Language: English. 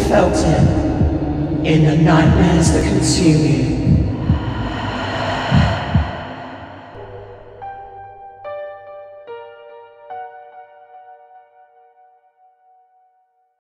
felt it in the nightmares that consume you.